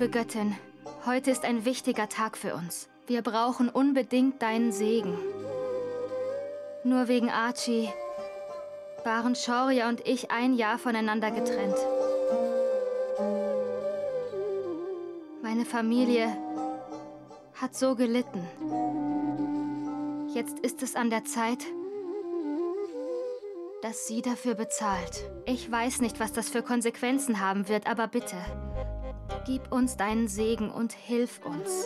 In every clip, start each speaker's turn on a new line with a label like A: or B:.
A: Liebe Göttin, heute ist ein wichtiger Tag für uns. Wir brauchen unbedingt deinen Segen. Nur wegen Archie waren Shoria und ich ein Jahr voneinander getrennt. Meine Familie hat so gelitten. Jetzt ist es an der Zeit, dass sie dafür bezahlt. Ich weiß nicht, was das für Konsequenzen haben wird, aber bitte, gib uns deinen Segen und hilf uns.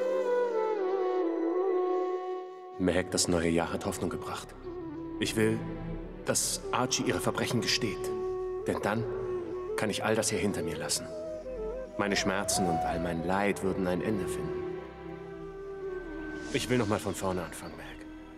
B: Mehek, das neue Jahr hat Hoffnung gebracht. Ich will, dass Archie ihre Verbrechen gesteht. Denn dann kann ich all das hier hinter mir lassen. Meine Schmerzen und all mein Leid würden ein Ende finden. Ich will noch mal von vorne anfangen, Mehek.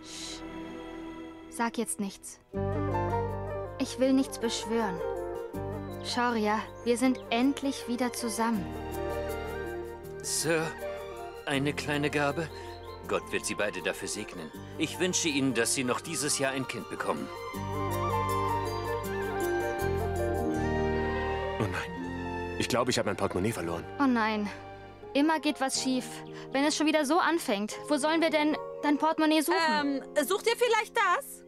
A: Sag jetzt nichts. Ich will nichts beschwören. Shoria, wir sind endlich wieder zusammen.
C: Sir, eine kleine Gabe. Gott wird Sie beide dafür segnen. Ich wünsche Ihnen, dass Sie noch dieses Jahr ein Kind bekommen.
B: Oh nein. Ich glaube, ich habe mein Portemonnaie verloren.
A: Oh nein. Immer geht was schief. Wenn es schon wieder so anfängt, wo sollen wir denn dein Portemonnaie suchen?
D: Sucht ihr vielleicht das?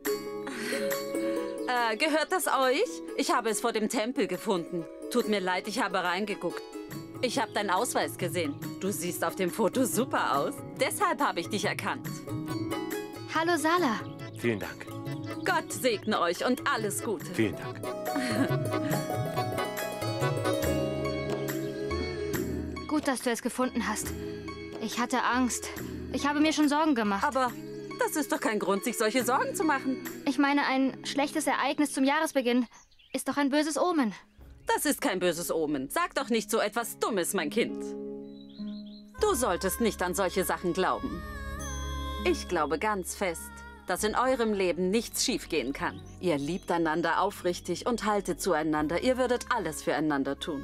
D: Gehört das euch? Ich habe es vor dem Tempel gefunden. Tut mir leid, ich habe reingeguckt. Ich habe deinen Ausweis gesehen. Du siehst auf dem Foto super aus. Deshalb habe ich dich erkannt.
A: Hallo, Sala.
B: Vielen Dank.
D: Gott segne euch und alles Gute.
B: Vielen Dank.
A: Gut, dass du es gefunden hast. Ich hatte Angst. Ich habe mir schon Sorgen gemacht.
D: Aber das ist doch kein Grund, sich solche Sorgen zu machen.
A: Ich meine, ein schlechtes Ereignis zum Jahresbeginn ist doch ein böses Omen.
D: Das ist kein böses Omen. Sag doch nicht so etwas Dummes, mein Kind. Du solltest nicht an solche Sachen glauben. Ich glaube ganz fest, dass in eurem Leben nichts schiefgehen kann. Ihr liebt einander aufrichtig und haltet zueinander. Ihr würdet alles füreinander tun.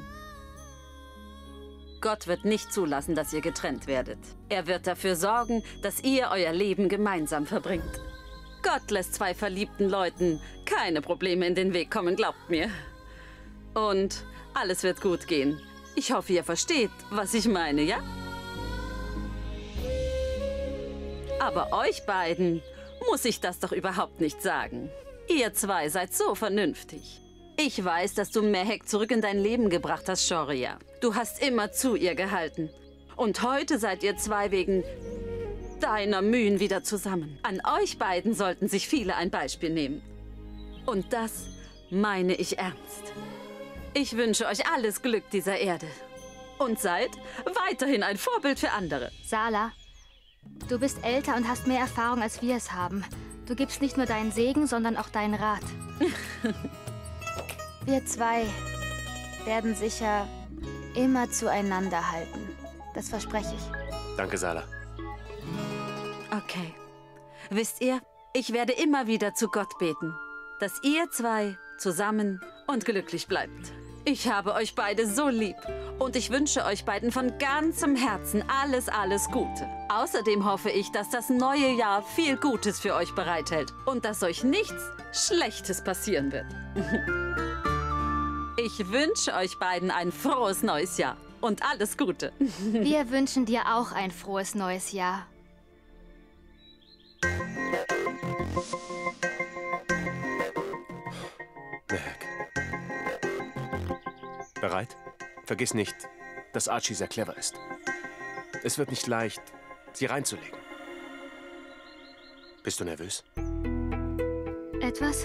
D: Gott wird nicht zulassen, dass ihr getrennt werdet. Er wird dafür sorgen, dass ihr euer Leben gemeinsam verbringt. Gott lässt zwei verliebten Leuten keine Probleme in den Weg kommen, glaubt mir. Und alles wird gut gehen. Ich hoffe, ihr versteht, was ich meine, ja? Aber euch beiden muss ich das doch überhaupt nicht sagen. Ihr zwei seid so vernünftig. Ich weiß, dass du Mehek zurück in dein Leben gebracht hast, Shoria. Du hast immer zu ihr gehalten. Und heute seid ihr zwei wegen deiner Mühen wieder zusammen. An euch beiden sollten sich viele ein Beispiel nehmen. Und das meine ich ernst. Ich wünsche euch alles Glück dieser Erde. Und seid weiterhin ein Vorbild für andere.
A: Sala, du bist älter und hast mehr Erfahrung, als wir es haben. Du gibst nicht nur deinen Segen, sondern auch deinen Rat. Wir zwei werden sicher immer zueinander halten. Das verspreche ich.
B: Danke, Sala.
D: Okay. Wisst ihr, ich werde immer wieder zu Gott beten, dass ihr zwei zusammen und glücklich bleibt. Ich habe euch beide so lieb und ich wünsche euch beiden von ganzem Herzen alles, alles Gute. Außerdem hoffe ich, dass das neue Jahr viel Gutes für euch bereithält und dass euch nichts Schlechtes passieren wird. Ich wünsche euch beiden ein frohes neues Jahr und alles Gute.
A: Wir wünschen dir auch ein frohes neues Jahr.
B: Mehek. Bereit? Vergiss nicht, dass Archie sehr clever ist. Es wird nicht leicht, sie reinzulegen. Bist du nervös?
A: Etwas?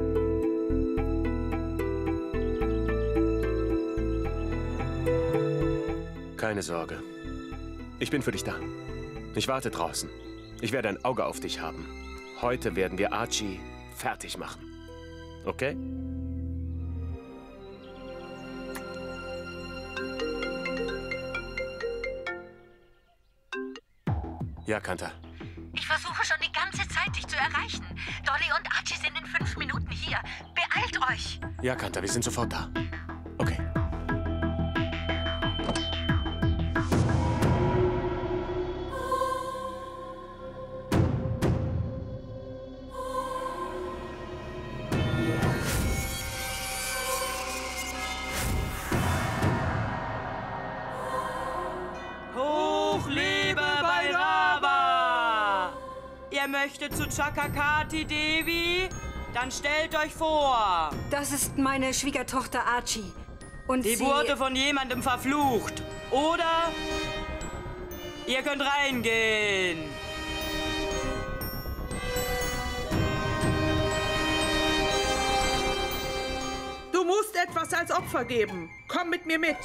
B: Keine Sorge. Ich bin für dich da. Ich warte draußen. Ich werde ein Auge auf dich haben. Heute werden wir Archie fertig machen. Okay? Ja, Kanta.
E: Ich versuche schon die ganze Zeit, dich zu erreichen. Dolly und Archie sind in 5 Minuten hier. Beeilt euch!
B: Ja, Kanta, wir sind sofort da. Okay.
F: Hoch lebe Bhairava! Ihr möchtet zu Chakakati Devi? Dann stellt euch vor.
G: Das ist meine Schwiegertochter Archie. Und
F: Die wurde von jemandem verflucht. Oder ihr könnt reingehen.
H: Du musst etwas als Opfer geben. Komm mit mir mit.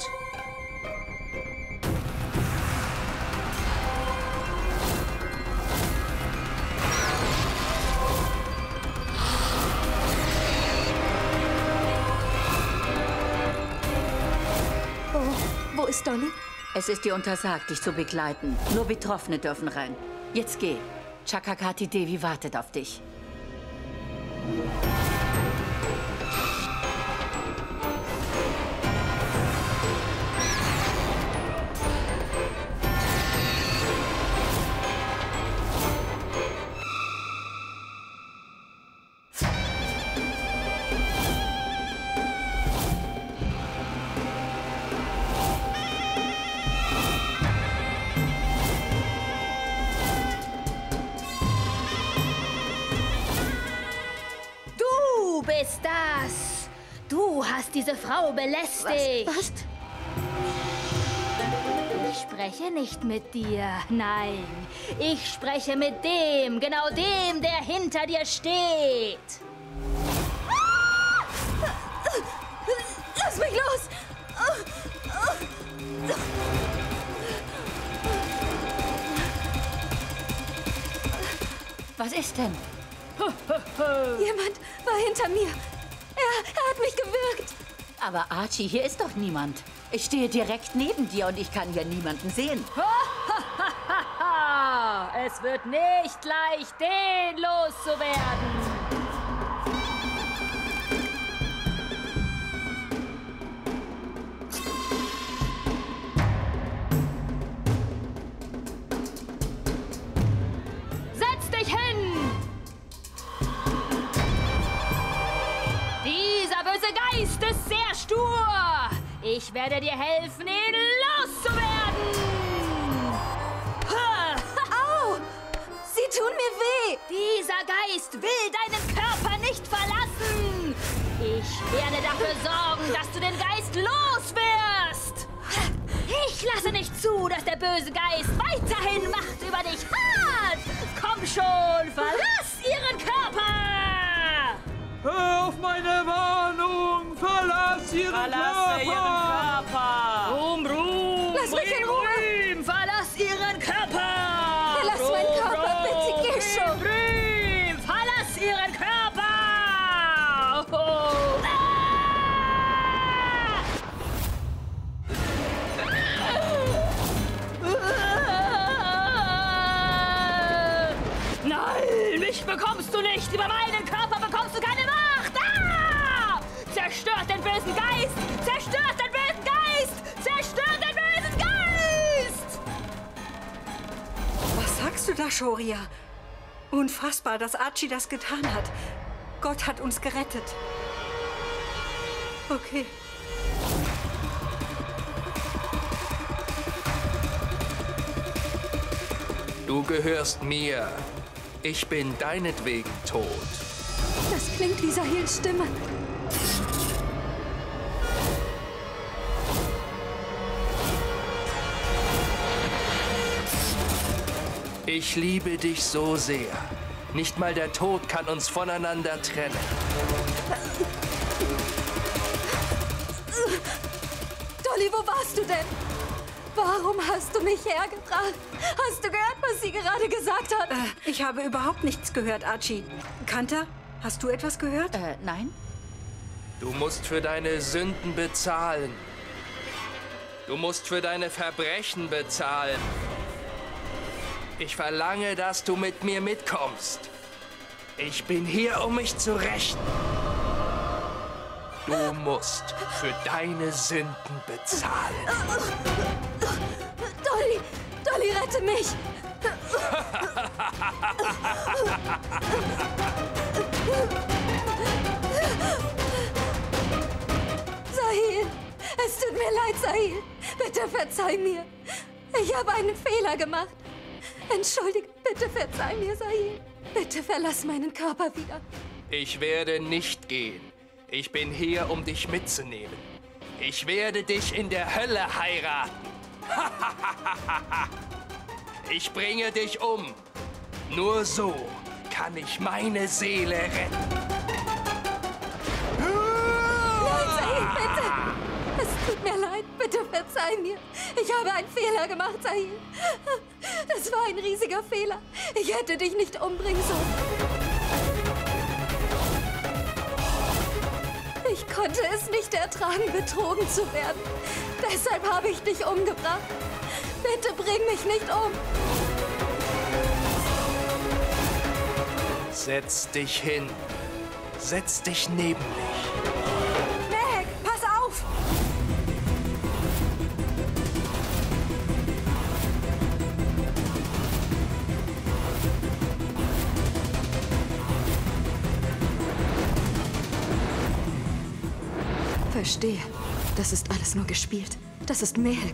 G: Wo ist Dolly?
I: Es ist dir untersagt, dich zu begleiten. Nur Betroffene dürfen rein. Jetzt geh. Chakakati Devi wartet auf dich.
A: Du bist das! Du hast diese Frau belästigt!
G: Was?
A: Ich spreche nicht mit dir, nein. Ich spreche mit dem, genau dem, der hinter dir steht.
G: Lass mich los!
I: Was ist denn?
G: Jemand war hinter mir. Er hat mich gewürgt.
I: Aber Archie, hier ist doch niemand. Ich stehe direkt neben dir und ich kann hier niemanden sehen.
A: Es wird nicht leicht, den loszuwerden. Setz dich hin! Dieser böse Geist ist sehr stur. Ich werde dir helfen, ihn loszuwerden.
G: Au! Sie tun mir weh.
A: Dieser Geist will deinen Körper nicht verlassen. Ich werde dafür sorgen, dass du den Geist los wirst. Ich lasse nicht zu, dass der böse Geist weiterhin Macht über dich hat. Komm schon, verlass ihren Körper.
H: Hör auf meine Warnung! Verlass ihren
F: Verlasse ihren Körper.
A: Ruhm, Ruhm.
G: Lass mich in Ruhe.
A: Verlass ihren Körper.
G: Verlass meinen Körper, bitte geh schon.
A: Ruhm, verlass ihren Körper. Oh. Nein, mich bekommst du nicht. Über meinen Körper bekommst du keine Macht. Ah! Zerstört den bösen Geist. Zerstört den bösen Geist. Zerstört den bösen Geist.
G: Was sagst du da, Shoria? Unfassbar, dass Archie das getan hat. Gott hat uns gerettet. Okay.
J: Du gehörst mir. Ich bin deinetwegen tot.
G: Das klingt wie Sahils Stimme.
J: Ich liebe dich so sehr. Nicht mal der Tod kann uns voneinander trennen.
G: Dolly, wo warst du denn? Warum hast du mich hergebracht? Hast du gehört, was sie gerade gesagt hat? Ich habe überhaupt nichts gehört, Archie. Kanta, hast du etwas gehört?
I: Nein?
J: Du musst für deine Sünden bezahlen. Du musst für deine Verbrechen bezahlen. Ich verlange, dass du mit mir mitkommst. Ich bin hier, um mich zu rächen. Du musst für deine Sünden bezahlen.
G: Dolly! Dolly, rette mich! Sahil! Es tut mir leid, Sahil! Bitte verzeih mir! Ich habe einen Fehler gemacht. Entschuldige, bitte verzeih mir, Sahil. Bitte verlass meinen Körper wieder.
J: Ich werde nicht gehen. Ich bin hier, um dich mitzunehmen. Ich werde dich in der Hölle heiraten. Ich bringe dich um. Nur so kann ich meine Seele retten.
G: Nein, Sahil, bitte! Es tut mir leid, bitte verzeih mir. Ich habe einen Fehler gemacht, Sahil. Es war ein riesiger Fehler. Ich hätte dich nicht umbringen sollen. Ich konnte es nicht ertragen, betrogen zu werden. Deshalb habe ich dich umgebracht. Bitte bring mich nicht um.
J: Setz dich hin. Setz dich neben mich.
G: Mehek, pass auf! Verstehe. Das ist alles nur gespielt. Das ist Mehek.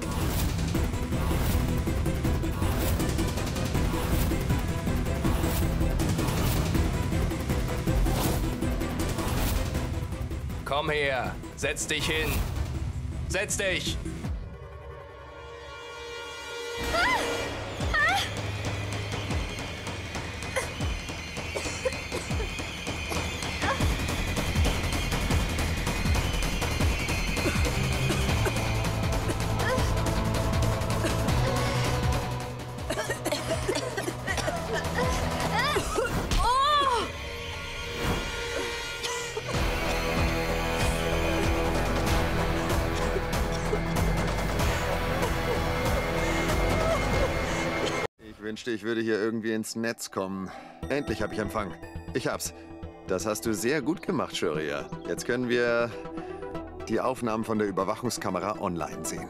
J: Komm her, setz dich hin. Setz dich!
K: Ich wünschte, ich würde hier irgendwie ins Netz kommen. Endlich habe ich Empfang. Ich hab's. Das hast du sehr gut gemacht, Shoria. Jetzt können wir die Aufnahmen von der Überwachungskamera online sehen.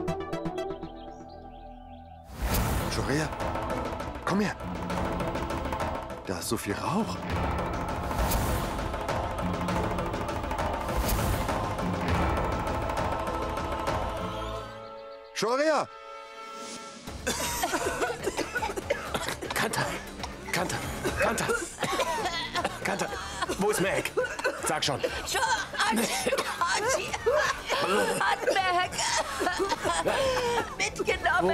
K: Shoria, komm her. Da ist so viel Rauch. Shoria!
B: Kanta, wo ist Mehek? Sag schon.
E: Archie hat Mehek mitgenommen.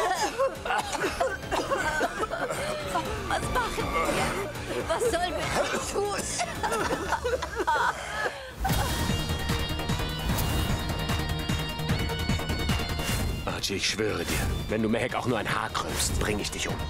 E: Was machen wir? Was sollen wir tun?
B: Archie, ich schwöre dir, wenn du Mehek auch nur ein Haar krümmst, bringe ich dich um.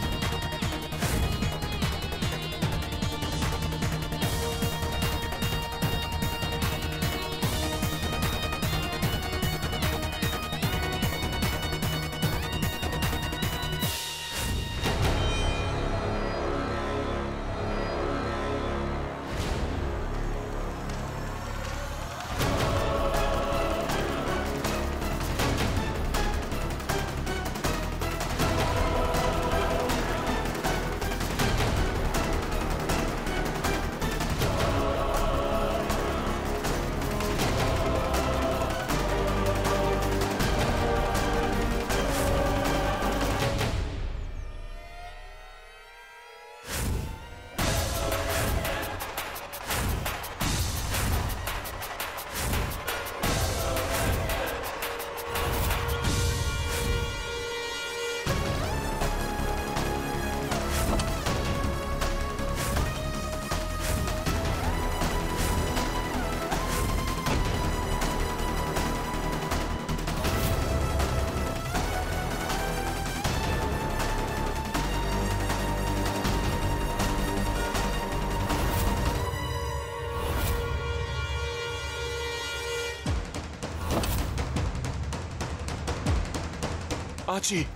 B: Archie!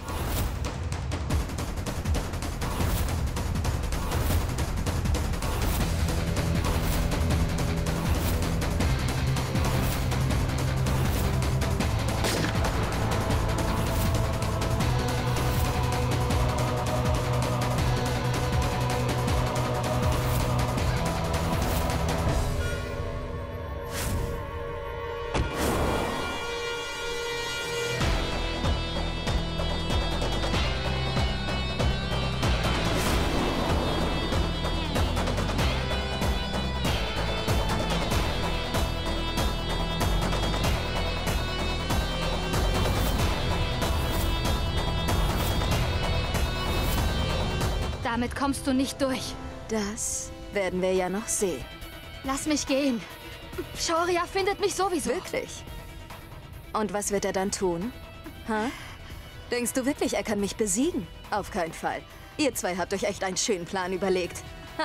A: Damit kommst du nicht durch.
L: Das werden wir ja noch sehen.
A: Lass mich gehen. Shoria findet mich sowieso.
L: Wirklich? Und was wird er dann tun? Ha? Denkst du wirklich, er kann mich besiegen? Auf keinen Fall. Ihr zwei habt euch echt einen schönen Plan überlegt.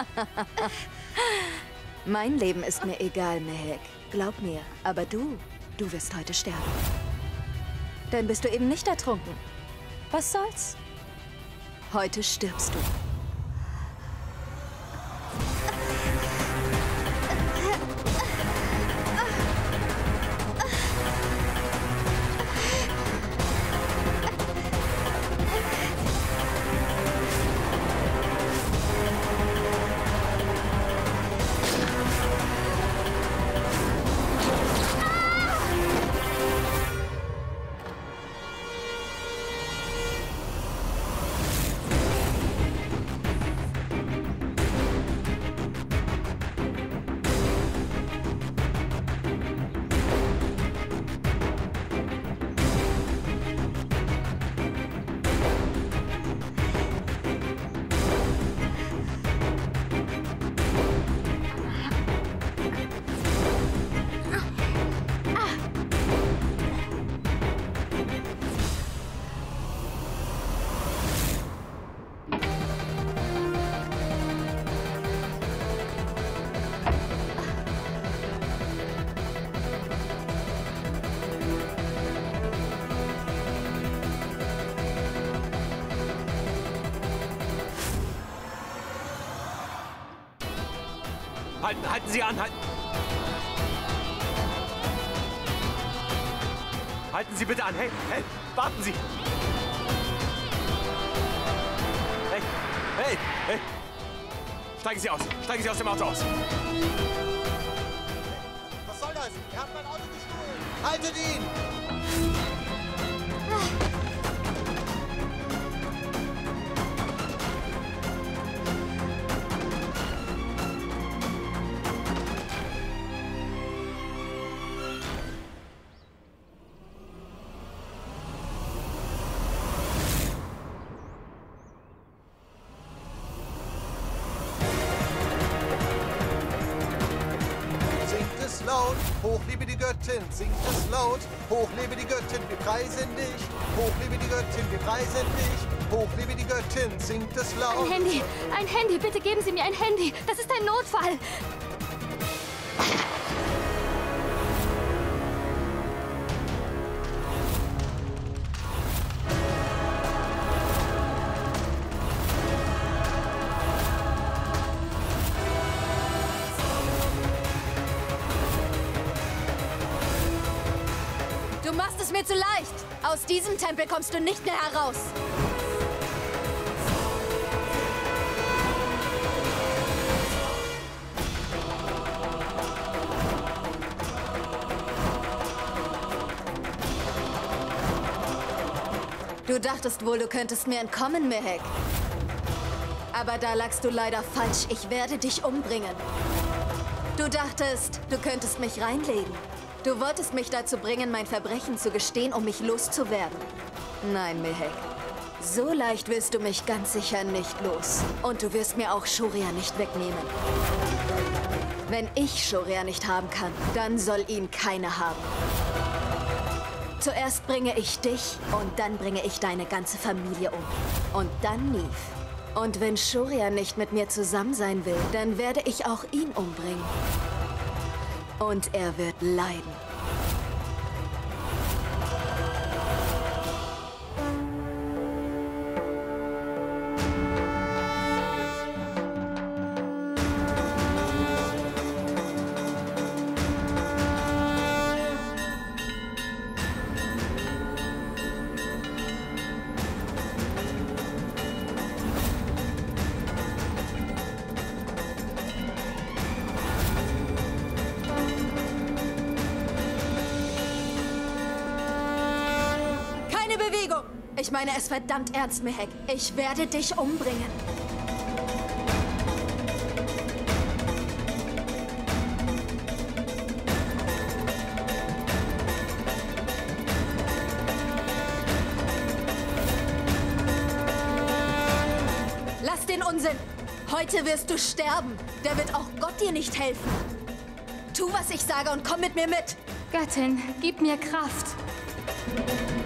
L: Mein Leben ist mir egal, Mehek. Glaub mir. Aber du wirst heute sterben. Dann bist du eben nicht ertrunken. Was soll's? Heute stirbst du.
B: Halten Sie an, halten Sie bitte an. Hey, warten Sie. Hey. Steigen Sie aus dem Auto aus.
M: Was soll das? Ihr habt mein Auto gestohlen. Haltet ihn! Laut, hoch lebe die Göttin, singt es laut, hoch lebe die Göttin, wir preisen dich, hoch lebe die Göttin, wir preisen dich, hoch lebe die Göttin, singt es laut.
A: Ein Handy, bitte geben Sie mir ein Handy, das ist ein Notfall.
L: Du machst es mir zu leicht. Aus diesem Tempel kommst du nicht mehr heraus. Du dachtest wohl, du könntest mir entkommen, Mehek. Aber da lagst du leider falsch. Ich werde dich umbringen. Du dachtest, du könntest mich reinlegen. Du wolltest mich dazu bringen, mein Verbrechen zu gestehen, um mich loszuwerden. Nein, Mehek. So leicht wirst du mich ganz sicher nicht los. Und du wirst mir auch Shoria nicht wegnehmen. Wenn ich Shoria nicht haben kann, dann soll ihn keiner haben. Zuerst bringe ich dich und dann bringe ich deine ganze Familie um. Und dann Neve. Und wenn Shoria nicht mit mir zusammen sein will, dann werde ich auch ihn umbringen. Und er wird leiden. Ich meine es verdammt ernst, Mehek. Ich werde dich umbringen. Lass den Unsinn. Heute wirst du sterben. Da wird auch Gott dir nicht helfen. Tu, was ich sage und komm mit mir mit.
A: Göttin, gib mir Kraft.